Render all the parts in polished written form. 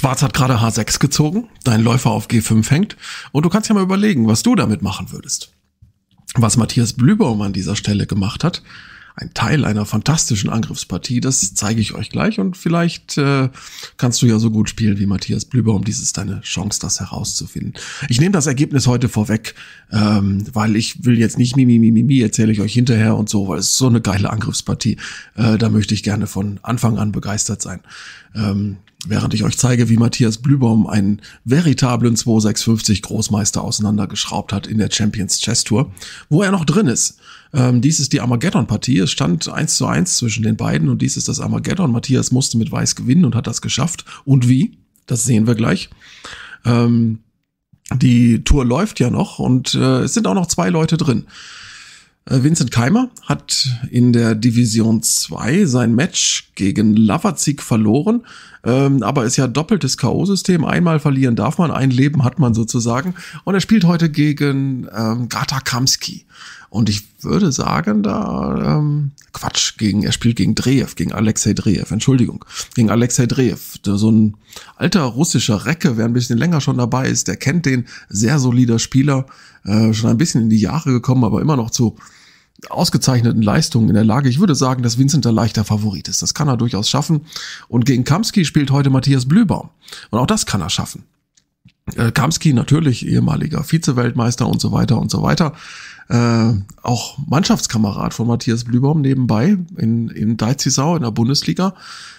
Schwarz hat gerade H6 gezogen, dein Läufer auf G5 hängt und du kannst ja mal überlegen, was du damit machen würdest. Was Matthias Blühbaum an dieser Stelle gemacht hat, ein Teil einer fantastischen Angriffspartie, das zeige ich euch gleich und vielleicht kannst du ja so gut spielen wie Matthias Blühbaum, dies ist deine Chance, das herauszufinden. Ich nehme das Ergebnis heute vorweg, weil ich will jetzt nicht erzähle ich euch hinterher und so, weil es ist so eine geile Angriffspartie, da möchte ich gerne von Anfang an begeistert sein. Während ich euch zeige, wie Matthias Blühbaum einen veritablen 2650 Großmeister auseinandergeschraubt hat in der Champions Chess Tour, wo er noch drin ist. Dies ist die Armageddon-Partie. Es stand 1:1 zwischen den beiden und dies ist das Armageddon. Matthias musste mit Weiß gewinnen und hat das geschafft. Und wie? Das sehen wir gleich. Die Tour läuft ja noch und es sind auch noch 2 Leute drin. Vincent Keimer hat in der Division 2 sein Match gegen Lavazik verloren, aber ist ja doppeltes K.O.-System. Einmal verlieren darf man, ein Leben hat man sozusagen. Und er spielt heute gegen Gata Kamsky. Und ich würde sagen, er spielt gegen Dreev, gegen Alexei Dreev, gegen Alexei Dreev. So ein alter russischer Recke, wer ein bisschen länger schon dabei ist, der kennt den, sehr solider Spieler, schon ein bisschen in die Jahre gekommen, aber immer noch zu ausgezeichneten Leistungen in der Lage. Ich würde sagen, dass Vincent der leichter Favorit ist. Das kann er durchaus schaffen. Und gegen Kamsky spielt heute Matthias Blühbaum. Und auch das kann er schaffen. Kamsky natürlich ehemaliger Vize-Weltmeister und so weiter und so weiter. Auch Mannschaftskamerad von Matthias Blühbaum nebenbei in Deizisau in der Bundesliga.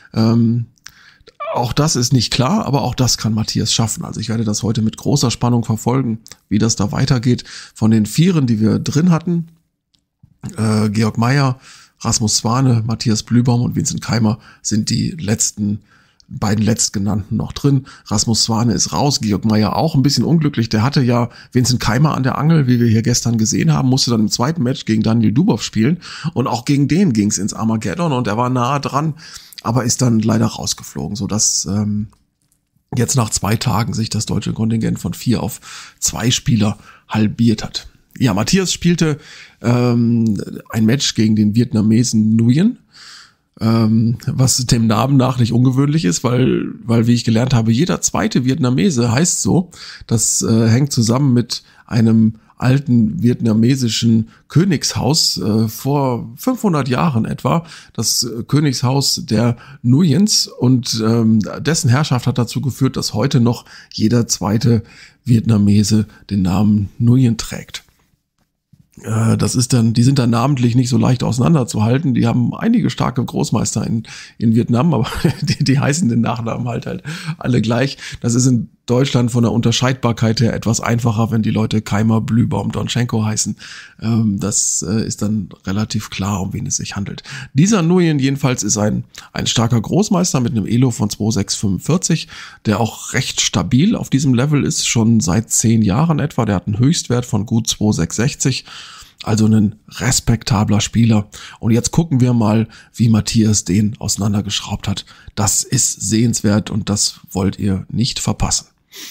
Auch das ist nicht klar, aber auch das kann Matthias schaffen. Also ich werde das heute mit großer Spannung verfolgen, wie das da weitergeht. Von den 4, die wir drin hatten, Georg Meier, Rasmus Swane, Matthias Blühbaum und Vincent Keimer sind die beiden letztgenannten noch drin. Rasmus Swane ist raus, Georg Meier auch ein bisschen unglücklich. Der hatte ja Vincent Keimer an der Angel, wie wir hier gestern gesehen haben, musste dann im zweiten Match gegen Daniel Dubow spielen. Und auch gegen den ging es ins Armageddon und er war nahe dran, aber ist dann leider rausgeflogen, sodass jetzt nach 2 Tagen sich das deutsche Kontingent von 4 auf 2 Spieler halbiert hat. Ja, Matthias spielte ein Match gegen den Vietnamesen Nguyen, was dem Namen nach nicht ungewöhnlich ist, weil wie ich gelernt habe, jeder zweite Vietnamese heißt so. Das hängt zusammen mit einem alten vietnamesischen Königshaus vor 500 Jahren etwa, das Königshaus der Nguyens, und dessen Herrschaft hat dazu geführt, dass heute noch jeder zweite Vietnamese den Namen Nguyen trägt. Die sind dann namentlich nicht so leicht auseinanderzuhalten. Die haben einige starke Großmeister in Vietnam, aber die heißen den Nachnamen halt alle gleich. Das ist in Deutschland von der Unterscheidbarkeit her etwas einfacher, wenn die Leute Keimer, Blühbaum, Donschenko heißen. Das ist dann relativ klar, um wen es sich handelt. Dieser Nguyen jedenfalls ist ein starker Großmeister mit einem Elo von 2645, der auch recht stabil auf diesem Level ist, schon seit 10 Jahren etwa. Der hat einen Höchstwert von gut 2660. Also ein respektabler Spieler. Und jetzt gucken wir mal, wie Matthias den auseinandergeschraubt hat. Das ist sehenswert und das wollt ihr nicht verpassen.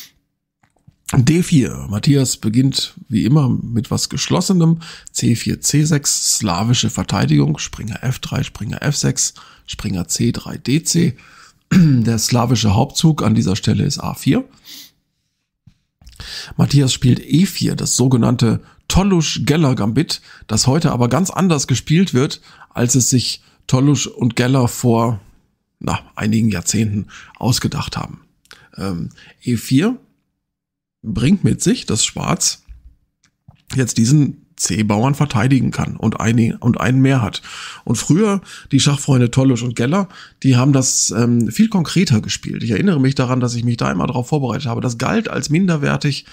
D4. Matthias beginnt wie immer mit was Geschlossenem. C4, C6, slawische Verteidigung. Springer F3, Springer F6, Springer C3, DC. Der slawische Hauptzug an dieser Stelle ist A4. Matthias spielt E4, das sogenannte Tollusch-Geller-Gambit, das heute aber ganz anders gespielt wird, als es sich Tollusch und Geller vor einigen Jahrzehnten ausgedacht haben. E4 bringt mit sich, dass Schwarz jetzt diesen C-Bauern verteidigen kann und einen mehr hat. Und früher, die Schachfreunde Tollusch und Geller, die haben das viel konkreter gespielt. Ich erinnere mich daran, dass ich mich da immer darauf vorbereitet habe. Das galt als minderwertig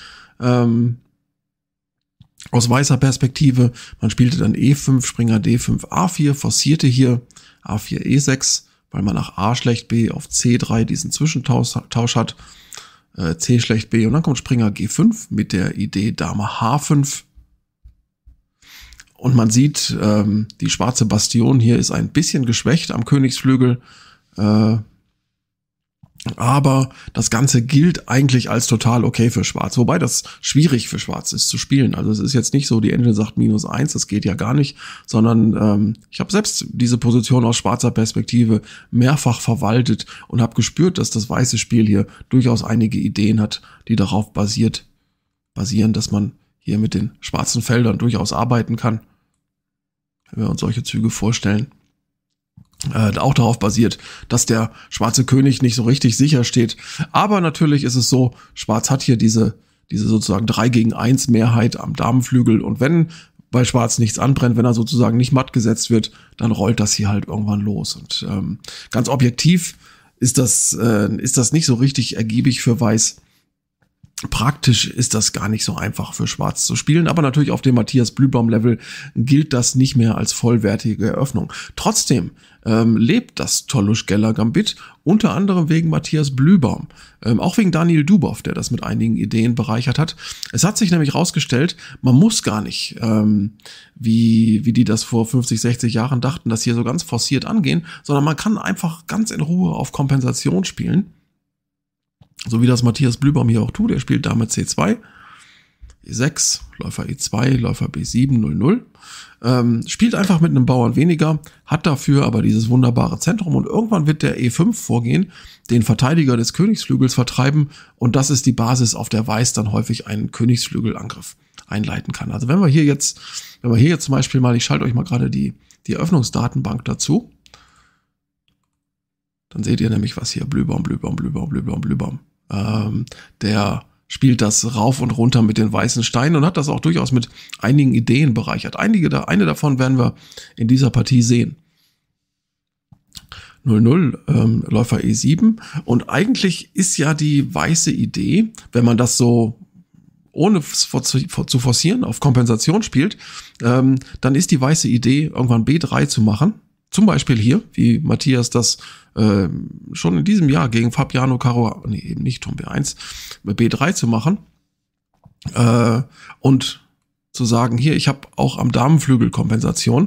aus weißer Perspektive. Man spielte dann E5, Springer D5, A4, forcierte hier A4, E6, weil man nach A schlecht B auf C3 diesen Zwischentausch hat. C schlecht B und dann kommt Springer G5 mit der Idee Dame H5. Und man sieht, die schwarze Bastion hier ist ein bisschen geschwächt am Königsflügel. Aber das Ganze gilt eigentlich als total okay für Schwarz, wobei das schwierig für Schwarz ist zu spielen. Also es ist jetzt nicht so, die Engine sagt -1, das geht ja gar nicht, sondern ich habe selbst diese Position aus schwarzer Perspektive mehrfach verwaltet und habe gespürt, dass das weiße Spiel hier durchaus einige Ideen hat, die darauf basieren, dass man hier mit den schwarzen Feldern durchaus arbeiten kann, wenn wir uns solche Züge vorstellen. Auch darauf basiert, dass der schwarze König nicht so richtig sicher steht. Aber natürlich ist es so, Schwarz hat hier diese sozusagen 3-gegen-1 Mehrheit am Damenflügel. Und wenn bei Schwarz nichts anbrennt, wenn er sozusagen nicht matt gesetzt wird, dann rollt das hier halt irgendwann los. Und ganz objektiv ist das nicht so richtig ergiebig für Weiß. Praktisch ist das gar nicht so einfach für Schwarz zu spielen, aber natürlich auf dem Matthias Blühbaum-Level gilt das nicht mehr als vollwertige Eröffnung. Trotzdem lebt das Tolusch-Geller-Gambit unter anderem wegen Matthias Blühbaum, auch wegen Daniel Dubow, der das mit einigen Ideen bereichert hat. Es hat sich nämlich rausgestellt, man muss gar nicht, wie die das vor 50, 60 Jahren dachten, das hier so ganz forciert angehen, sondern man kann einfach ganz in Ruhe auf Kompensation spielen. So wie das Matthias Blühbaum hier auch tut. Er spielt Dame C2, E6, Läufer E2, Läufer B7, 0-0. Spielt einfach mit einem Bauern weniger, hat dafür aber dieses wunderbare Zentrum und irgendwann wird der E5 vorgehen, den Verteidiger des Königsflügels vertreiben und das ist die Basis, auf der Weiß dann häufig einen Königsflügelangriff einleiten kann. Also wenn wir hier jetzt zum Beispiel mal, ich schalte euch mal gerade die Eröffnungsdatenbank dazu, dann seht ihr nämlich, was hier Blühbaum. Der spielt das rauf und runter mit den weißen Steinen und hat das auch durchaus mit einigen Ideen bereichert. Eine davon werden wir in dieser Partie sehen. 0-0, Läufer E7. Und eigentlich ist ja die weiße Idee, wenn man das so ohne zu forcieren auf Kompensation spielt, dann ist die weiße Idee, irgendwann B3 zu machen. Zum Beispiel hier, wie Matthias das schon in diesem Jahr gegen Fabiano Caruana, nee, eben nicht Turm B1, B3 zu machen und zu sagen, hier, ich habe auch am Damenflügel Kompensation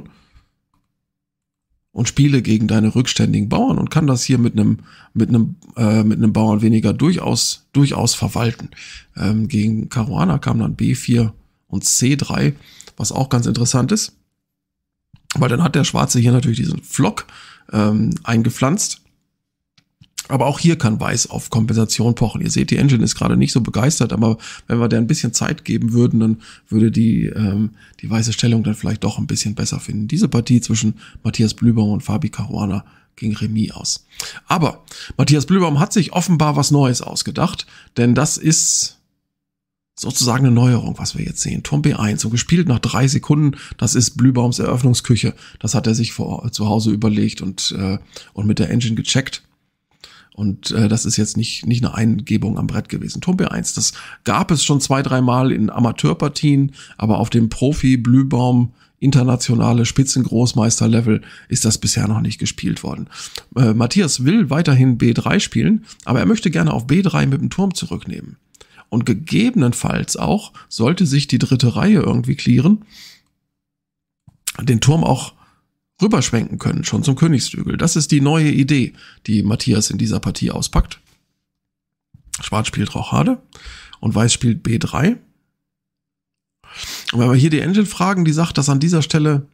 und spiele gegen deine rückständigen Bauern und kann das hier mit einem Bauern weniger durchaus verwalten. Gegen Caruana kam dann B4 und C3, was auch ganz interessant ist. Weil dann hat der Schwarze hier natürlich diesen Flock eingepflanzt. Aber auch hier kann Weiß auf Kompensation pochen. Ihr seht, die Engine ist gerade nicht so begeistert, aber wenn wir der ein bisschen Zeit geben würden, dann würde die weiße Stellung dann vielleicht doch ein bisschen besser finden. Diese Partie zwischen Matthias Blühbaum und Fabi Caruana ging Remis aus. Aber Matthias Blühbaum hat sich offenbar was Neues ausgedacht, denn das ist sozusagen eine Neuerung, was wir jetzt sehen. Turm B1, so gespielt nach 3 Sekunden, das ist Blühbaums Eröffnungsküche. Das hat er sich zu Hause überlegt und mit der Engine gecheckt. Und das ist jetzt nicht eine Eingebung am Brett gewesen. Turm B1, das gab es schon 2-3 Mal in Amateurpartien, aber auf dem Profi-Blühbaum internationale Spitzengroßmeister-Level ist das bisher noch nicht gespielt worden. Matthias will weiterhin B3 spielen, aber er möchte gerne auf B3 mit dem Turm zurücknehmen. Und gegebenenfalls auch, sollte sich die dritte Reihe irgendwie clearen, den Turm auch rüberschwenken können, schon zum Königsflügel. Das ist die neue Idee, die Matthias in dieser Partie auspackt. Schwarz spielt Rochade und Weiß spielt B3. Und wenn wir hier die Engine fragen, die sagt, dass an dieser Stelle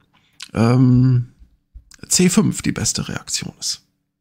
C5 die beste Reaktion ist.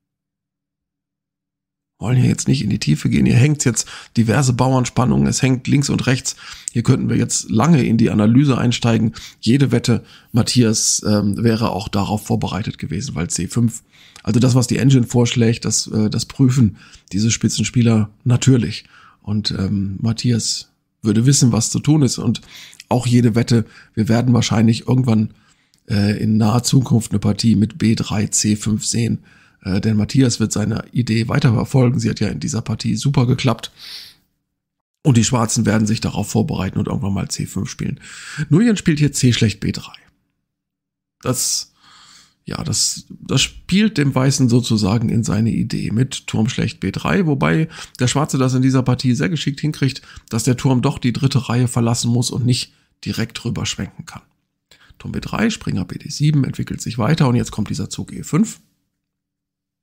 Wollen hier jetzt nicht in die Tiefe gehen. Hier hängt jetzt diverse Bauernspannungen, es hängt links und rechts. Hier könnten wir jetzt lange in die Analyse einsteigen. Jede Wette, Matthias wäre auch darauf vorbereitet gewesen, weil C5, also das, was die Engine vorschlägt, das prüfen diese Spitzenspieler natürlich. Und Matthias würde wissen, was zu tun ist. Und auch jede Wette, wir werden wahrscheinlich irgendwann in naher Zukunft eine Partie mit B3, C5 sehen. Denn Matthias wird seine Idee weiter verfolgen. Sie hat ja in dieser Partie super geklappt. Und die Schwarzen werden sich darauf vorbereiten und irgendwann mal C5 spielen. Nuyen spielt hier C schlecht B3. Das spielt dem Weißen sozusagen in seine Idee mit Turm schlecht B3, wobei der Schwarze das in dieser Partie sehr geschickt hinkriegt, dass der Turm doch die dritte Reihe verlassen muss und nicht direkt rüber schwenken kann. Turm B3, Springer BD7 entwickelt sich weiter und jetzt kommt dieser Zug E5.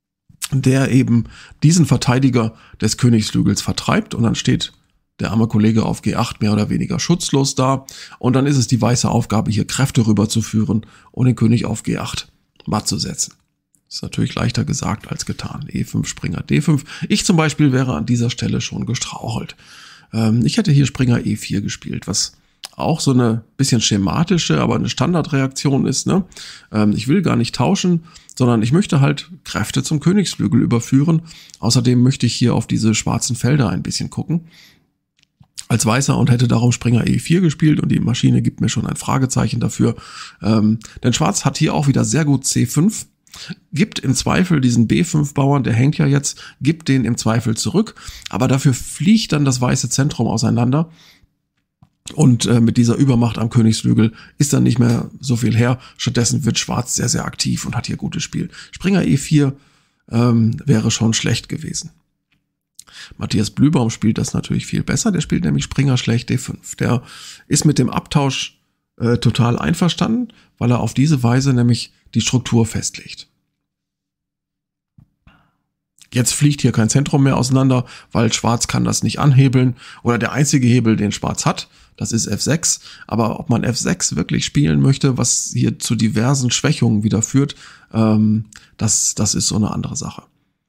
der eben diesen Verteidiger des Königsflügels vertreibt und dann steht der arme Kollege auf G8 mehr oder weniger schutzlos da und dann ist es die weiße Aufgabe, hier Kräfte rüberzuführen und den König auf G8 matt zu setzen. Ist natürlich leichter gesagt als getan. E5, Springer D5. Ich zum Beispiel wäre an dieser Stelle schon gestrauchelt. Ich hätte hier Springer E4 gespielt, was auch so eine bisschen schematische, aber eine Standardreaktion ist. Ne? Ich will gar nicht tauschen, sondern ich möchte halt Kräfte zum Königsflügel überführen. Außerdem möchte ich hier auf diese schwarzen Felder ein bisschen gucken. Als Weißer und hätte darum Springer E4 gespielt und die Maschine gibt mir schon ein Fragezeichen dafür. Denn Schwarz hat hier auch wieder sehr gut C5. Gibt im Zweifel diesen B5-Bauern, der hängt ja jetzt, gibt den im Zweifel zurück. Aber dafür fliegt dann das weiße Zentrum auseinander. Und mit dieser Übermacht am Königsflügel ist dann nicht mehr so viel her. Stattdessen wird Schwarz sehr, sehr aktiv und hat hier gutes Spiel. Springer E4 wäre schon schlecht gewesen. Matthias Blühbaum spielt das natürlich viel besser. Der spielt nämlich Springer schlecht D5. Der ist mit dem Abtausch total einverstanden, weil er auf diese Weise nämlich die Struktur festlegt. Jetzt fliegt hier kein Zentrum mehr auseinander, weil Schwarz kann das nicht anhebeln. Oder der einzige Hebel, den Schwarz hat, das ist F6. Aber ob man F6 wirklich spielen möchte, was hier zu diversen Schwächungen wieder führt, das ist so eine andere Sache.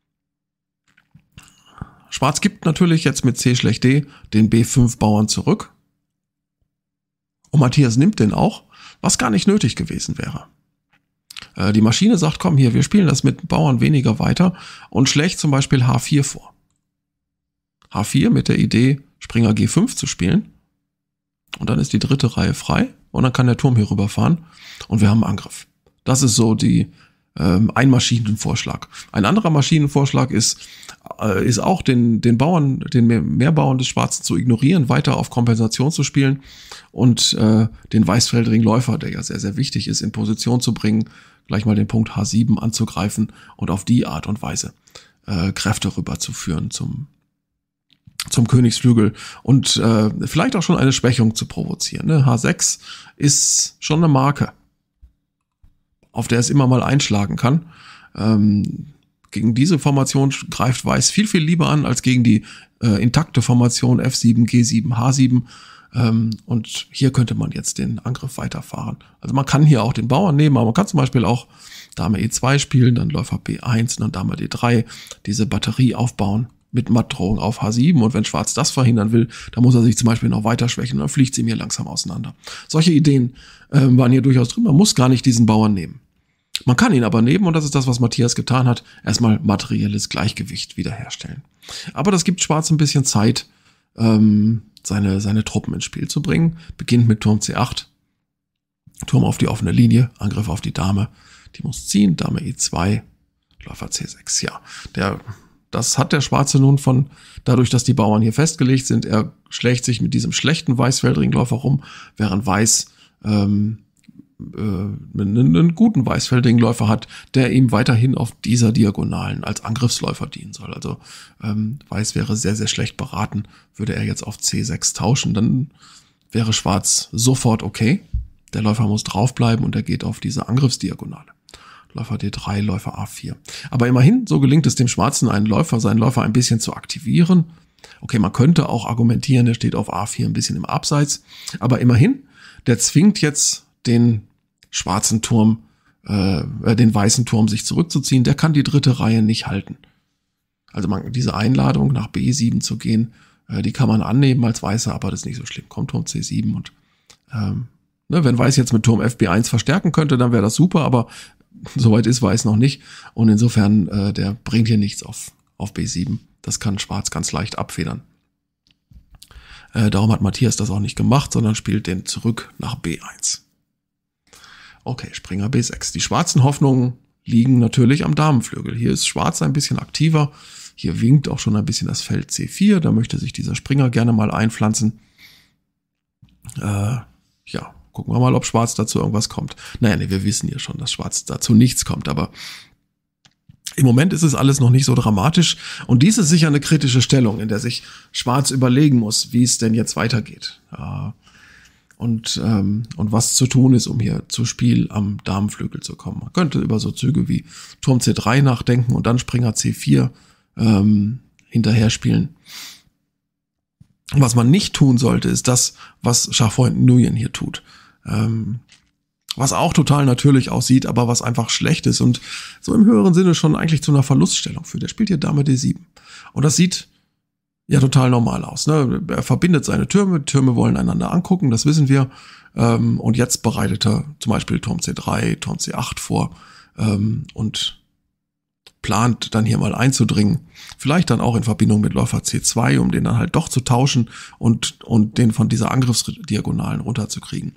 Schwarz gibt natürlich jetzt mit C schlecht D den B5-Bauern zurück. Und Matthias nimmt den auch, was gar nicht nötig gewesen wäre. Die Maschine sagt, komm hier, wir spielen das mit Bauern weniger weiter und schlägt zum Beispiel H4 vor. H4 mit der Idee, Springer G5 zu spielen. Und dann ist die dritte Reihe frei und dann kann der Turm hier rüberfahren und wir haben einen Angriff. Das ist so ein Maschinenvorschlag. Ein anderer Maschinenvorschlag ist auch den Bauern, den Mehrbauern des Schwarzen zu ignorieren, weiter auf Kompensation zu spielen und den weißfeldrigen Läufer, der ja sehr, sehr wichtig ist, in Position zu bringen, gleich mal den Punkt H7 anzugreifen und auf die Art und Weise Kräfte rüberzuführen zum Königsflügel und vielleicht auch schon eine Schwächung zu provozieren. Ne? H6 ist schon eine Marke, auf der es immer mal einschlagen kann. Gegen diese Formation greift Weiß viel, viel lieber an, als gegen die intakte Formation F7, G7, H7. Und hier könnte man jetzt den Angriff weiterfahren. Also man kann hier auch den Bauern nehmen, aber man kann zum Beispiel auch Dame E2 spielen, dann Läufer B1 und dann Dame D3, diese Batterie aufbauen mit Mattdrohung auf H7. Und wenn Schwarz das verhindern will, dann muss er sich zum Beispiel noch weiter schwächen und dann fliegt sie mir langsam auseinander. Solche Ideen waren hier durchaus drin. Man muss gar nicht diesen Bauern nehmen. Man kann ihn aber nehmen, und das ist das, was Matthias getan hat, erstmal materielles Gleichgewicht wiederherstellen. Aber das gibt Schwarz ein bisschen Zeit, seine Truppen ins Spiel zu bringen. Beginnt mit Turm C8, Turm auf die offene Linie, Angriff auf die Dame, die muss ziehen, Dame E2, Läufer C6, ja. Das hat der Schwarze nun dadurch, dass die Bauern hier festgelegt sind, er schlägt sich mit diesem schlechten weißfeldrigen Läufer rum, während Weiß einen guten weißfeldigen Läufer hat, der ihm weiterhin auf dieser Diagonalen als Angriffsläufer dienen soll. Also Weiß wäre sehr, sehr schlecht beraten, würde er jetzt auf C6 tauschen, dann wäre Schwarz sofort okay. Der Läufer muss draufbleiben und er geht auf diese Angriffsdiagonale. Läufer D3, Läufer A4. Aber immerhin, so gelingt es dem Schwarzen, seinen Läufer ein bisschen zu aktivieren. Okay, man könnte auch argumentieren, der steht auf A4 ein bisschen im Abseits. Aber immerhin, der zwingt jetzt den schwarzen Turm, den weißen Turm sich zurückzuziehen. Der kann die dritte Reihe nicht halten. Also diese Einladung nach B7 zu gehen, die kann man annehmen als Weißer, aber das ist nicht so schlimm. Kommt Turm C7 und wenn Weiß jetzt mit Turm FB1 verstärken könnte, dann wäre das super, aber soweit ist Weiß noch nicht. Und insofern, der bringt hier nichts auf B7. Das kann Schwarz ganz leicht abfedern. Darum hat Matthias das auch nicht gemacht, sondern spielt den zurück nach B1. Okay, Springer B6. Die schwarzen Hoffnungen liegen natürlich am Damenflügel. Hier ist Schwarz ein bisschen aktiver. Hier winkt auch schon ein bisschen das Feld C4. Da möchte sich dieser Springer gerne mal einpflanzen. Gucken wir mal, ob Schwarz dazu irgendwas kommt. Wir wissen ja schon, dass Schwarz dazu nichts kommt, aber im Moment ist es alles noch nicht so dramatisch. Und dies ist sicher eine kritische Stellung, in der sich Schwarz überlegen muss, wie es denn jetzt weitergeht. und was zu tun ist, um hier zu Spiel am Damenflügel zu kommen. Man könnte über so Züge wie Turm C3 nachdenken und dann Springer C4 hinterher spielen. Was man nicht tun sollte, ist das, was Schachfreund Nguyen hier tut. Was auch total natürlich aussieht, aber was einfach schlecht ist und so im höheren Sinne schon eigentlich zu einer Verluststellung führt. Er spielt hier Dame D7. Und das sieht ja total normal aus. Ne? Er verbindet seine Türme, Türme wollen einander angucken, das wissen wir. Und jetzt bereitet er zum Beispiel Turm C3, Turm C8 vor und plant dann hier mal einzudringen. Vielleicht dann auch in Verbindung mit Läufer C2, um den dann halt doch zu tauschen und den von dieser Angriffsdiagonalen runterzukriegen.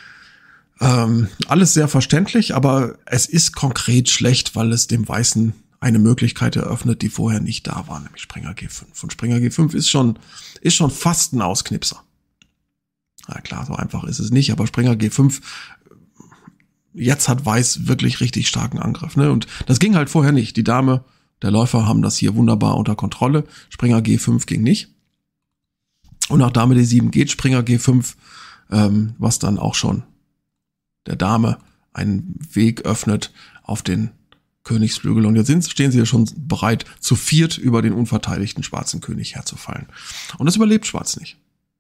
Alles sehr verständlich, aber es ist konkret schlecht, weil es dem Weißen eine Möglichkeit eröffnet, die vorher nicht da war, nämlich Springer G5. Und Springer G5 ist schon fast ein Ausknipser. Na klar, so einfach ist es nicht, aber Springer G5, jetzt hat Weiß wirklich richtig starken Angriff, ne? Und das ging halt vorher nicht. Die Dame, der Läufer haben das hier wunderbar unter Kontrolle. Springer G5 ging nicht. Und nach Dame D7 geht Springer G5, was dann auch schon der Dame einen Weg öffnet auf den Königsflügel. Und jetzt stehen sie ja schon bereit, zu viert über den unverteidigten schwarzen König herzufallen. Und das überlebt Schwarz nicht.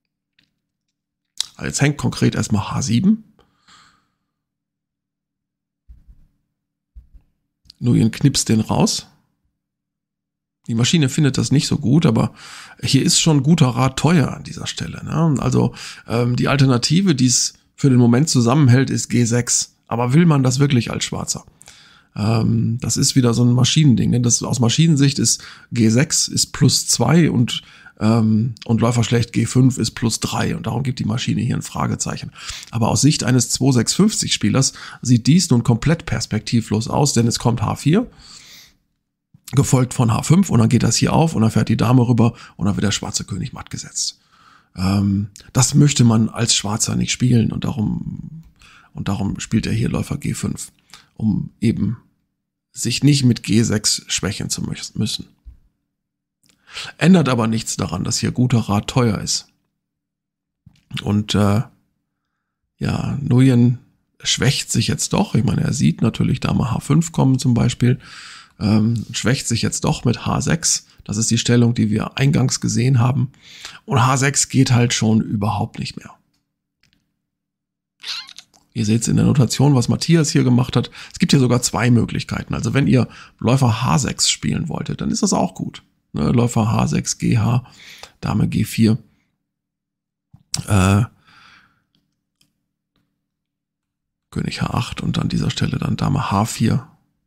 Also jetzt hängt konkret erstmal H7. Nguyen knipst den raus. Die Maschine findet das nicht so gut, aber hier ist schon guter Rat teuer an dieser Stelle. Ne? Also die Alternative, die es für den Moment zusammenhält, ist G6. Aber will man das wirklich als Schwarzer? Das ist wieder so ein Maschinending. Denn das aus Maschinensicht ist G6 ist +2 und Läufer schlecht G5 ist +3 und darum gibt die Maschine hier ein Fragezeichen. Aber aus Sicht eines 2-6-50-Spielers sieht dies nun komplett perspektivlos aus, denn es kommt H4, gefolgt von H5 und dann geht das hier auf und dann fährt die Dame rüber und dann wird der schwarze König matt gesetzt. Das möchte man als Schwarzer nicht spielen und darum spielt er hier Läufer G5, um eben sich nicht mit G6 schwächen zu müssen. Ändert aber nichts daran, dass hier guter Rat teuer ist. Und Nguyen schwächt sich jetzt doch. Ich meine, er sieht natürlich Dame H5 kommen zum Beispiel. Schwächt sich jetzt doch mit H6. Das ist die Stellung, die wir eingangs gesehen haben. Und H6 geht halt schon überhaupt nicht mehr. Ihr seht es in der Notation, was Matthias hier gemacht hat. Es gibt hier sogar zwei Möglichkeiten. Also wenn ihr Läufer H6 spielen wolltet, dann ist das auch gut. Ne, Läufer H6, GH, Dame G4. König H8 und an dieser Stelle dann Dame H4.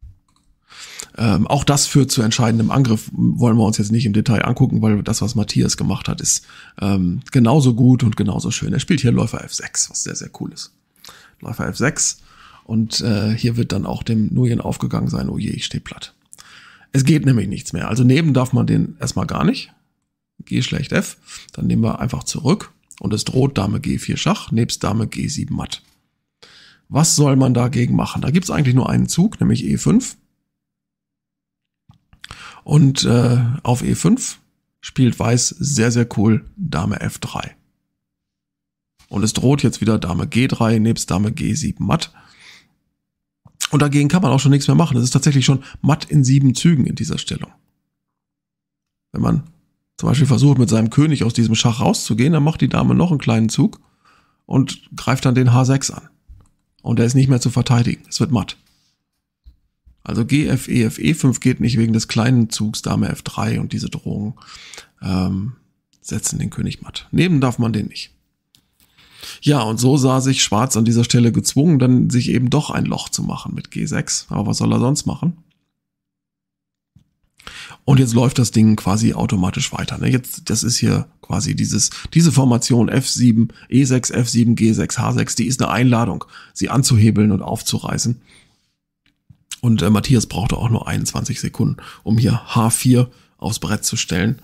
Auch das führt zu entscheidendem Angriff, wollen wir uns jetzt nicht im Detail angucken, weil das, was Matthias gemacht hat, ist genauso gut und genauso schön. Er spielt hier Läufer F6, was sehr, sehr cool ist. Läufer F6 und hier wird dann auch dem Nguyen aufgegangen sein, oh je, ich stehe platt. Es geht nämlich nichts mehr. Also nehmen darf man den erstmal gar nicht. G schlecht F, dann nehmen wir einfach zurück und es droht Dame G4 Schach, nebst Dame G7 Matt. Was soll man dagegen machen? Da gibt es eigentlich nur einen Zug, nämlich E5. Und auf E5 spielt Weiß sehr, sehr cool Dame F3. Und es droht jetzt wieder Dame G3 nebst Dame G7 Matt. Und dagegen kann man auch schon nichts mehr machen. Es ist tatsächlich schon matt in 7 Zügen in dieser Stellung. Wenn man zum Beispiel versucht, mit seinem König aus diesem Schach rauszugehen, dann macht die Dame noch einen kleinen Zug und greift dann den H6 an. Und der ist nicht mehr zu verteidigen. Es wird matt. Also GF, EF, E5 geht nicht wegen des kleinen Zugs Dame F3 und diese Drohung setzen den König matt. Nehmen darf man den nicht. Ja, und so sah sich Schwarz an dieser Stelle gezwungen, dann sich eben doch ein Loch zu machen mit G6. Aber was soll er sonst machen? Und jetzt läuft das Ding quasi automatisch weiter. Ne? Jetzt, das ist hier quasi diese Formation F7, E6, F7, G6, H6, die ist eine Einladung, sie anzuhebeln und aufzureißen. Und Matthias brauchte auch nur 21 Sekunden, um hier H4 aufs Brett zu stellen,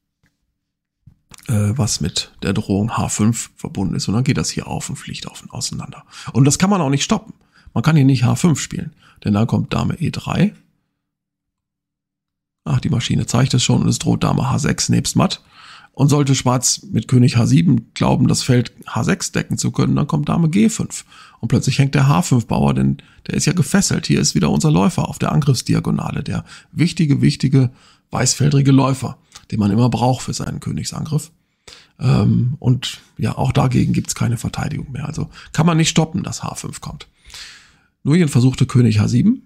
was mit der Drohung H5 verbunden ist. Und dann geht das hier auf und fliegt auseinander. Und das kann man auch nicht stoppen. Man kann hier nicht H5 spielen, denn dann kommt Dame E3. Ach, die Maschine zeigt es schon und es droht Dame H6 nebst Matt. Und sollte Schwarz mit König H7 glauben, das Feld H6 decken zu können, dann kommt Dame G5. Und plötzlich hängt der H5-Bauer, denn der ist ja gefesselt. Hier ist wieder unser Läufer auf der Angriffsdiagonale. Der wichtige weißfeldrige Läufer, den man immer braucht für seinen Königsangriff. Und ja, auch dagegen gibt's keine Verteidigung mehr. Also kann man nicht stoppen, dass H5 kommt. Nguyen versuchte König H7.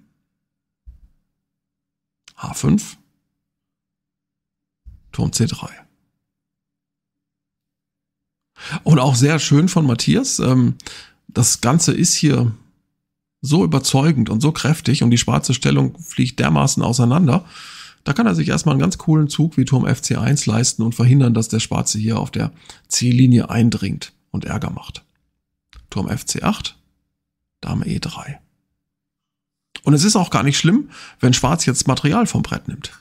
H5. Turm C3. Und auch sehr schön von Matthias. Das Ganze ist hier so überzeugend und so kräftig und die schwarze Stellung fliegt dermaßen auseinander. Da kann er sich erstmal einen ganz coolen Zug wie Turm FC1 leisten und verhindern, dass der Schwarze hier auf der C-Linie eindringt und Ärger macht. Turm FC8, Dame E3. Und es ist auch gar nicht schlimm, wenn Schwarz jetzt Material vom Brett nimmt.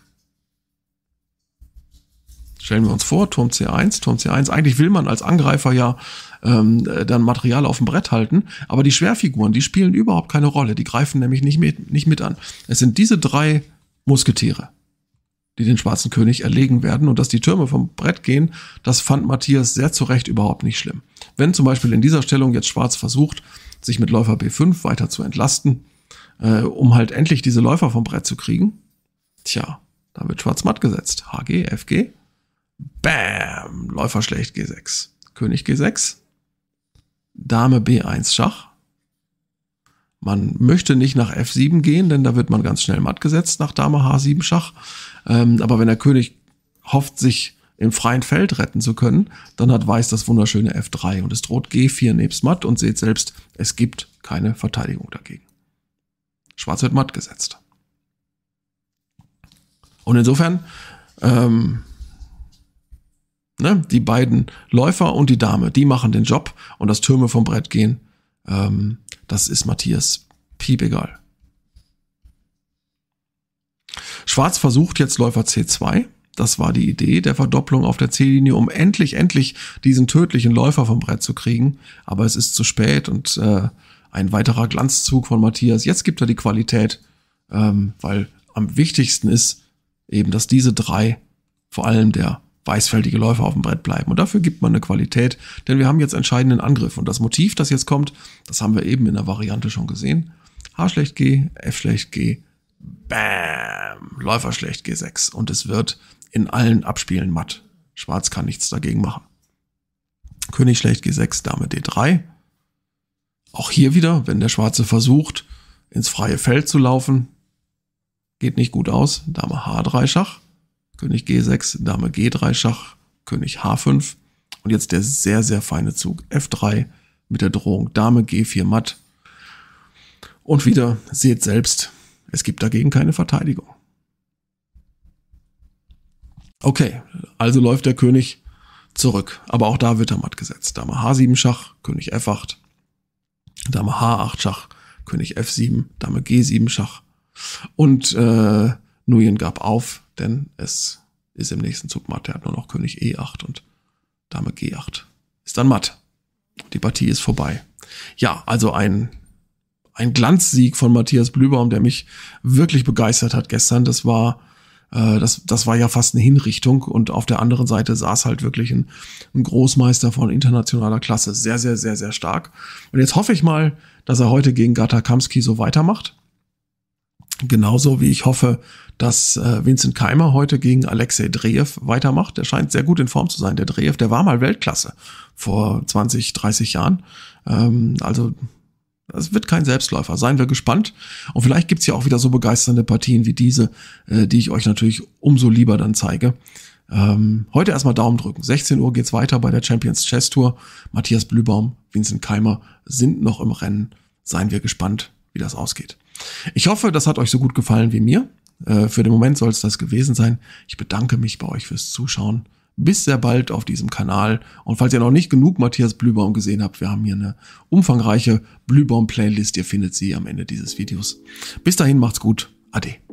Stellen wir uns vor, Turm C1, Turm C1. Eigentlich will man als Angreifer ja dann Material auf dem Brett halten, aber die Schwerfiguren, die spielen überhaupt keine Rolle. Die greifen nämlich nicht mit an. Es sind diese 3 Musketiere, die den schwarzen König erlegen werden. Und dass die Türme vom Brett gehen, das fand Matthias sehr zu Recht überhaupt nicht schlimm. Wenn zum Beispiel in dieser Stellung jetzt Schwarz versucht, sich mit Läufer B5 weiter zu entlasten, um halt endlich diese Läufer vom Brett zu kriegen, tja, da wird Schwarz matt gesetzt. HG, FG, bam, Läufer schlecht G6. König G6, Dame B1 Schach. Man möchte nicht nach F7 gehen, denn da wird man ganz schnell matt gesetzt nach Dame H7 Schach. Aber wenn der König hofft, sich im freien Feld retten zu können, dann hat Weiß das wunderschöne F3 und es droht G4 nebst matt und seht selbst, es gibt keine Verteidigung dagegen. Schwarz wird matt gesetzt. Und insofern, die beiden Läufer und die Dame, die machen den Job und das Türme vom Brett gehen, das ist Matthias piepegal. Schwarz versucht jetzt Läufer C2. Das war die Idee der Verdopplung auf der C-Linie, um endlich diesen tödlichen Läufer vom Brett zu kriegen. Aber es ist zu spät und ein weiterer Glanzzug von Matthias. Jetzt gibt er die Qualität, weil am wichtigsten ist eben, dass diese 3, vor allem der weißfeldige Läufer auf dem Brett bleiben. Und dafür gibt man eine Qualität, denn wir haben jetzt entscheidenden Angriff. Und das Motiv, das jetzt kommt, das haben wir eben in der Variante schon gesehen. H schlecht G, F schlecht G, bam, Läufer schlecht G6. Und es wird in allen Abspielen matt. Schwarz kann nichts dagegen machen. König schlecht G6, Dame D3. Auch hier wieder, wenn der Schwarze versucht, ins freie Feld zu laufen, geht nicht gut aus. Dame H3 Schach. König G6, Dame G3 Schach, König H5 und jetzt der sehr, sehr feine Zug F3 mit der Drohung Dame G4 matt. Und wieder, seht selbst, es gibt dagegen keine Verteidigung. Okay, also läuft der König zurück, aber auch da wird er matt gesetzt. Dame H7 Schach, König F8, Dame H8 Schach, König F7, Dame G7 Schach und Nguyen gab auf, denn es ist im nächsten Zug matt. Er hat nur noch König E8 und Dame G8. Ist dann matt. Die Partie ist vorbei. Ja, also ein Glanzsieg von Matthias Blühbaum, der mich wirklich begeistert hat gestern. Das war ja fast eine Hinrichtung und auf der anderen Seite saß halt wirklich ein Großmeister von internationaler Klasse. Sehr, sehr, sehr, sehr stark. Und jetzt hoffe ich mal, dass er heute gegen Gata Kamsky so weitermacht. Genauso wie ich hoffe, dass Vincent Keimer heute gegen Alexei Drejew weitermacht. Der scheint sehr gut in Form zu sein. Der Drejew, der war mal Weltklasse vor 20, 30 Jahren. Also es wird kein Selbstläufer. Seien wir gespannt. Und vielleicht gibt's ja auch wieder so begeisternde Partien wie diese, die ich euch natürlich umso lieber dann zeige. Heute erstmal Daumen drücken. 16 Uhr geht's weiter bei der Champions Chess Tour. Matthias Blühbaum, Vincent Keimer sind noch im Rennen. Seien wir gespannt, wie das ausgeht. Ich hoffe, das hat euch so gut gefallen wie mir. Für den Moment soll es das gewesen sein. Ich bedanke mich bei euch fürs Zuschauen. Bis sehr bald auf diesem Kanal. Und falls ihr noch nicht genug Matthias Blühbaum gesehen habt, wir haben hier eine umfangreiche Blühbaum-Playlist. Ihr findet sie am Ende dieses Videos. Bis dahin, macht's gut. Ade.